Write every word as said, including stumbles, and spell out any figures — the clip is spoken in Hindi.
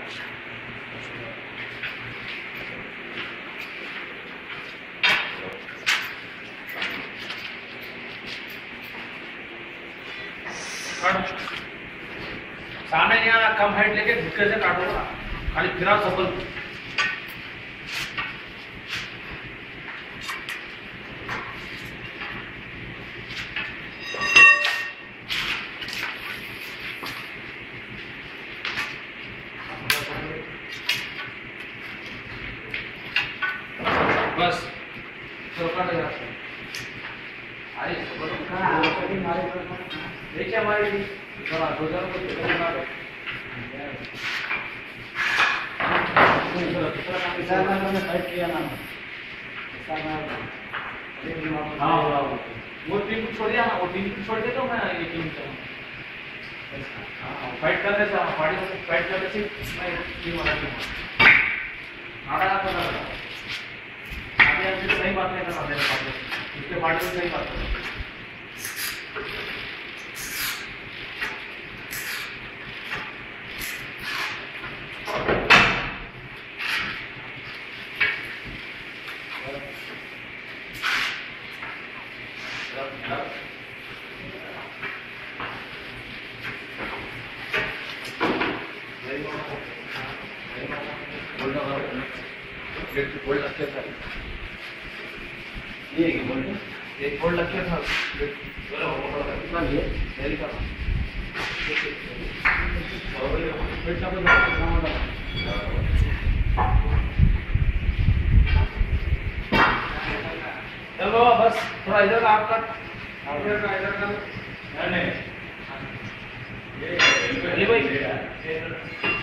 सामने यहाँ कम हाइट लेके झुके से काटो ना, खाली फिरा सफल। बस तो काट जाते हैं। आई देखिए हमारी थोड़ा दो हजार को कितना है किसान ने फाइट किया ना किसान हाँ हाँ वो टीम छोड़ दिया ना, वो टीम छोड़ दे तो मैं ये टीम चला फाइट करने से पार्टी से फाइट करने से मैं टीम वाला टीम नाड़ा आता था आगे आगे सही बात नहीं कर सकते पार्टी इसके पार्टी में सही बात है। गोल्ड लक्ष्य था ये एक गोल्ड एक गोल्ड लक्ष्य था कितना ये डेली का पेट का तो चलो बस थोड़ा इधर आपका इधर का इधर का नहीं ये भाई